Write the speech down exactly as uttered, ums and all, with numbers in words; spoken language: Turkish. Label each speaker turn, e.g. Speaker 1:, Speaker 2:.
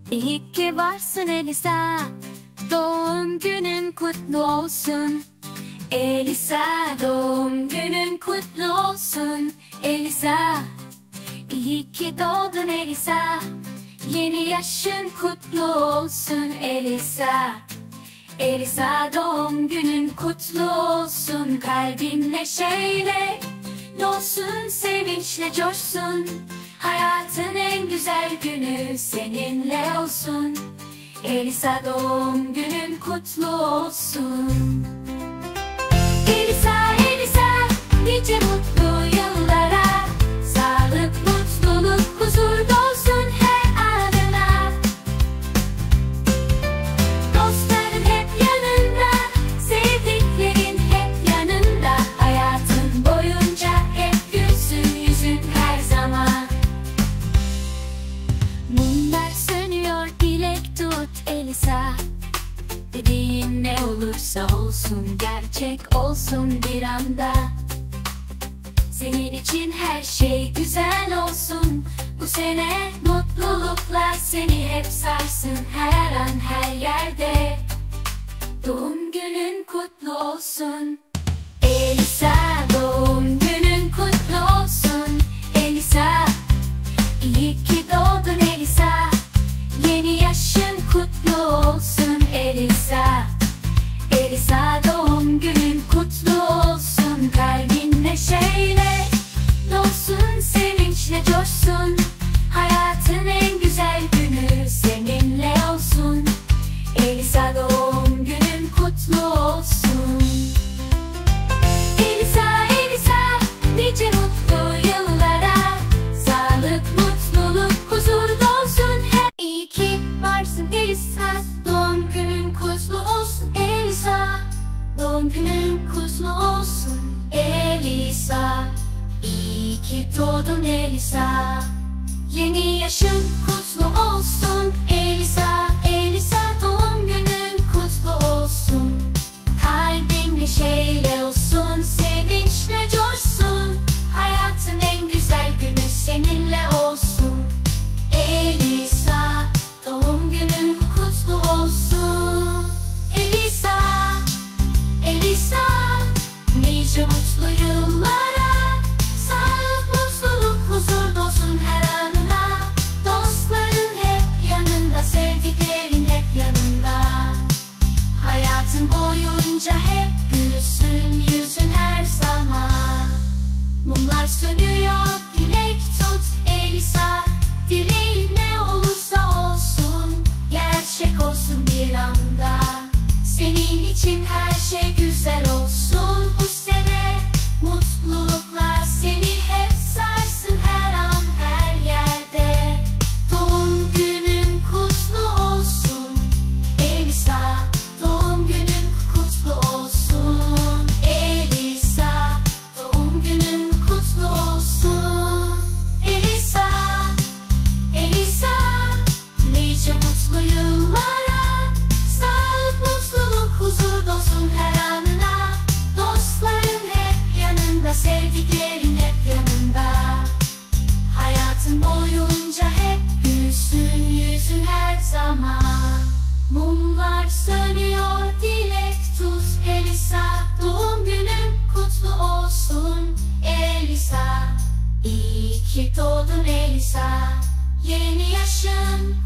Speaker 1: İyi ki varsın Elisa, doğum günün kutlu olsun. Elisa, doğum günün kutlu olsun. Elisa, iyi ki doğdun Elisa, yeni yaşın kutlu olsun Elisa. Elisa, doğum günün kutlu olsun. Kalbin neşeyle dolsun, sevinçle coşsun. Hayatın en güzel günü seninle olsun. Elisa, doğum günün kutlu olsun. Elisa, Elisa, nice mutlu yıllara. Sağlık, mutluluk, huzur dolsun her anına. Dostların hep yanında, sevdiklerin hep yanında. Hayatın boyunca hep gülsün yüzün her zaman. Mumlar sönüyor, dilek tut Elisa. Dediğin ne olursa olsun, gerçek olsun bir anda. Senin için her şey güzel olsun. Bu sene mutluluklar seni hep sarsın, her an her yerde. Doğum günün kutlu olsun Elisa, doğum günün kutlu olsun Elisa. İyi ki doğdun Elisa, yeni yaşın kutlu olsun Elisa. Elisa, doğum günün kutlu olsun. Kalbin neşeyle dolsun, sevinçle coşsun. Hayatın en güzel günü seninle olsun. Elisa, doğum günün kutlu olsun. Elisa, Elisa, nice mutlu yıllara. Sağlık, mutluluk, huzur dolsun hep. İyi ki varsın Elisa, doğum günün kutlu olsun Elisa. Doğum günün kutlu olsun Elisa. İyi ki doğdun Elisa, yeni yaşın kutlu olsun Elisa. Elisa, doğum günün kutlu olsun. Kalbin neşeyle olsun, sevinçle coşsun. Hayatın en güzel günü seninle olsun. Elisa, doğum günün kutlu olsun. Elisa, Elisa, nice mutlu yıllara. Sağlık, mutluluk, huzur dolsun her anına. Dostların hep yanında, sevdiklerin hep yanında. Hayatın boyunca hep gülsün yüzün her zaman. Mumlar sönüyor, dilek tut Elisa. Dileğin ne olursa olsun, gerçek olsun bir anda. Senin için her şey güzel olsun bu sene. Mutluluklar seni hep sarsın her an her yerde. Doğum günün kutlu olsun Elisa. Doğum günün kutlu olsun Elisa. Doğum günün kutlu olsun Elisa. Elisa, nice mutlu yıllara. Sağlık, mutluluk, huzur dolsun her anına. Dostların hep yanında, sevdiklerin hep yanında. Hayatın boyunca hep gülsün yüzün her zaman. Mumlar sönüyor, dilek tut Elisa. Doğum günün kutlu olsun Elisa. İyi ki doğdun Elisa, yeni yaşın